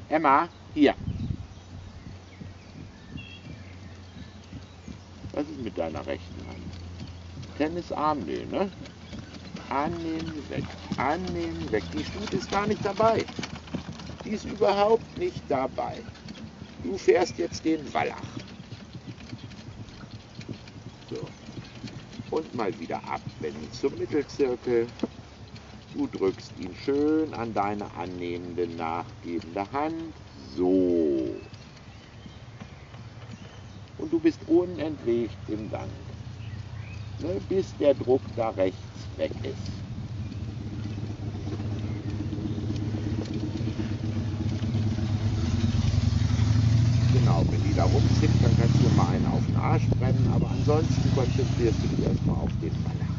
Emma, hier. Was ist mit deiner rechten Hand? Tennisarm, nee, ne? Annehmen, weg. Annehmen, weg. Die Stute ist gar nicht dabei. Die ist überhaupt nicht dabei. Du fährst jetzt den Wallach. So. Und mal wieder abwenden zum Mittelzirkel. Du drückst ihn schön an deine annehmende, nachgebende Hand. So. Und du bist unentwegt im Gang, ne, bis der Druck da rechts weg ist. Genau, wenn die da rumzippt, dann kannst du mal einen auf den Arsch brennen, aber ansonsten konzentrierst du dich erstmal auf den Wallach.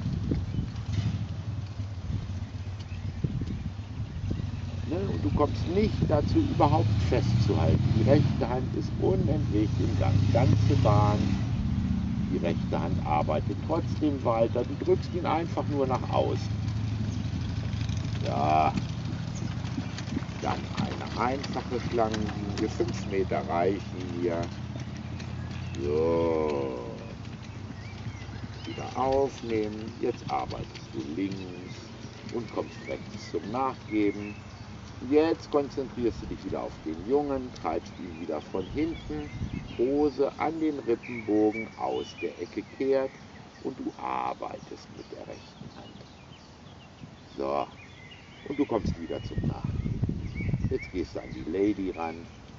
Ne, und du kommst nicht dazu, überhaupt festzuhalten. Die rechte Hand ist unentwegt im Gang, ganze Bahn. Die rechte Hand arbeitet trotzdem weiter. Du drückst ihn einfach nur nach außen. Ja, dann eine einfache Schlangenlinie. 5 Meter reichen hier. So. Wieder aufnehmen. Jetzt arbeitest du links und kommst rechts zum Nachgeben. Jetzt konzentrierst du dich wieder auf den Jungen, treibst ihn wieder von hinten, Hose an den Rippenbogen aus der Ecke kehrt und du arbeitest mit der rechten Hand. So, und du kommst wieder zum Nachgeben. Jetzt gehst du an die Lady ran.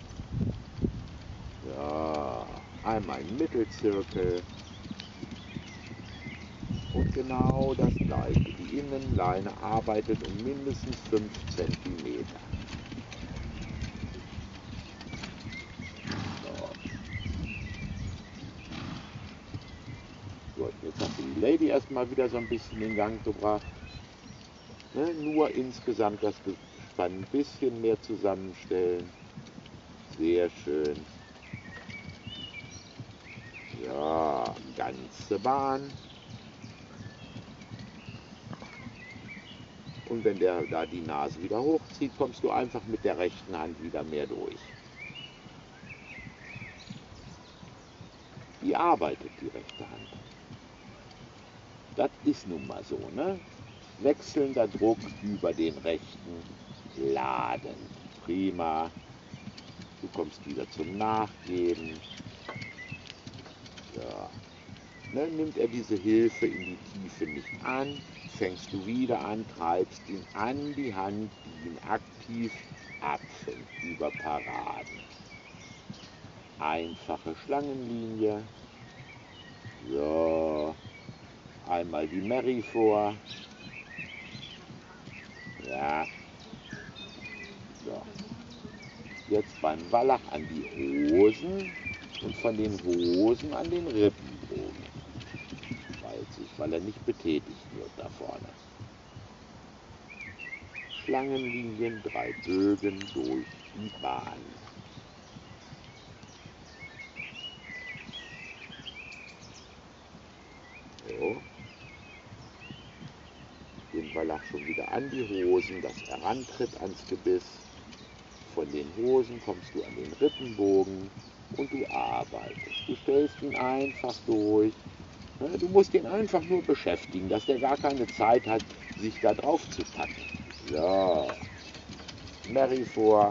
Ja, einmal einen Mittelzirkel. Und genau das gleiche. Die Innenleine arbeitet um mindestens 5 cm. So, jetzt hast du die Lady erstmal wieder so ein bisschen in Gang gebracht. Ne, nur insgesamt das Gespann ein bisschen mehr zusammenstellen. Sehr schön. Ja, ganze Bahn. Und wenn der da die Nase wieder hochzieht, kommst du einfach mit der rechten Hand wieder mehr durch. Wie arbeitet die rechte Hand? Das ist nun mal so, ne? Wechselnder Druck über den rechten Laden. Prima. Du kommst wieder zum Nachgeben. Ja. Ne, nimmt er diese Hilfe in die Tiefe nicht an, fängst du wieder an, treibst ihn an die Hand, die ihn aktiv abfängt über Paraden. Einfache Schlangenlinie. So. Einmal die Mary vor. Ja. So. Jetzt beim Wallach an die Hosen und von den Hosen an den Rippenbogen. Weil er nicht betätigt wird da vorne. Schlangenlinien, 3 Bögen durch die Bahn. So. Den Wallach schon wieder an die Hosen, dass er rantritt ans Gebiss. Von den Hosen kommst du an den Rippenbogen und du arbeitest. Du stellst ihn einfach durch. Du musst ihn einfach nur beschäftigen, dass der gar keine Zeit hat, sich da drauf zu packen. So. Mary vor.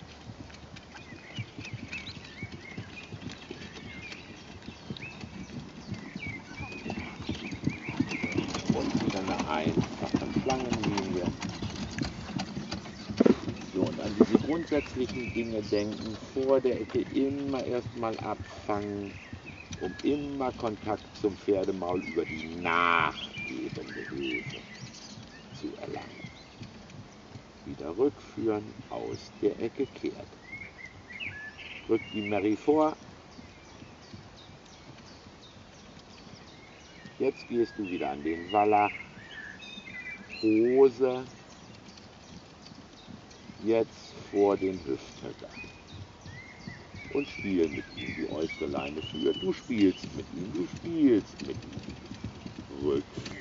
Und wieder eine einfache Schlangenlinie. So, und an diese grundsätzlichen Dinge denken, vor der Ecke immer erstmal abfangen, um immer Kontakt zum Pferdemaul über die nachgebende Hilfe zu erlangen. Wieder rückführen, aus der Ecke kehrt. Drück die Mary vor. Jetzt gehst du wieder an den Wallach. Hose. Jetzt vor den Hüfthöcker. Und spiel mit ihm. Die äußere Leine führt. Du spielst mit ihm. Du spielst mit ihm. Rückführen.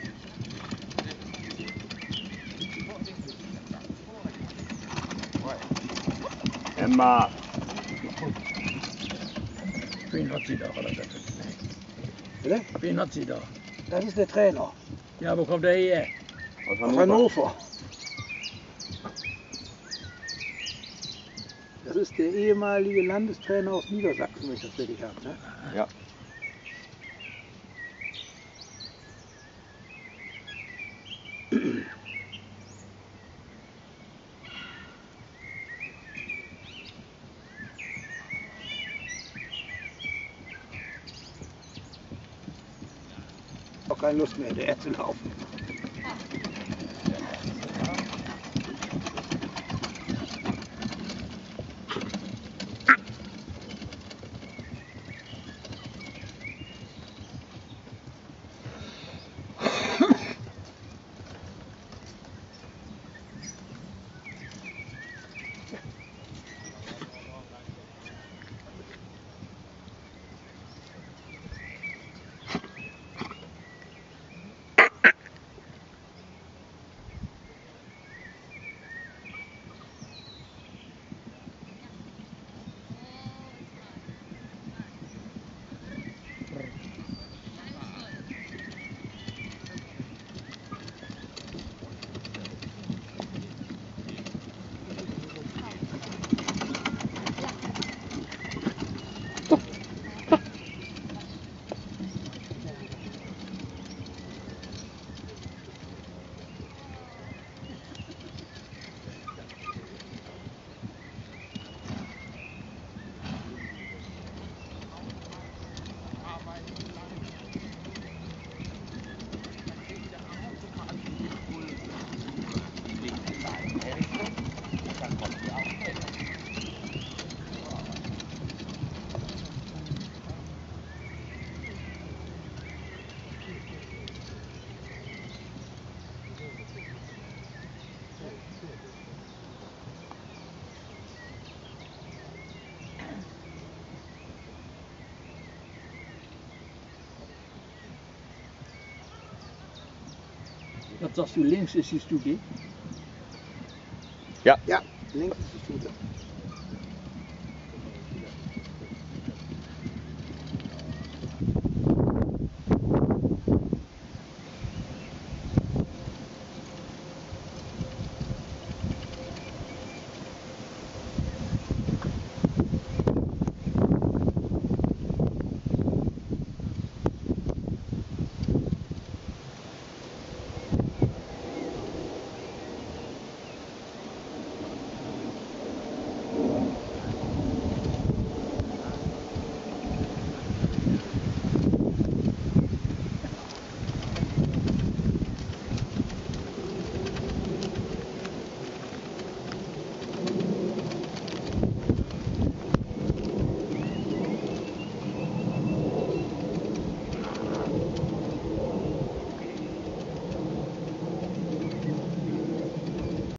Emma. Wen hat sie da? Bitte? Wen hat sie da? Das ist der Trainer Ja, wo kommt der her? aus Hannover. Das ist der ehemalige Landestrainer aus Niedersachsen, wenn ich das richtig habe. Ne? Ja. Auch keine Lust mehr, hinterher zu laufen. Was sagst du, links ist die Studie? Ja. Ja, links ist die Schule.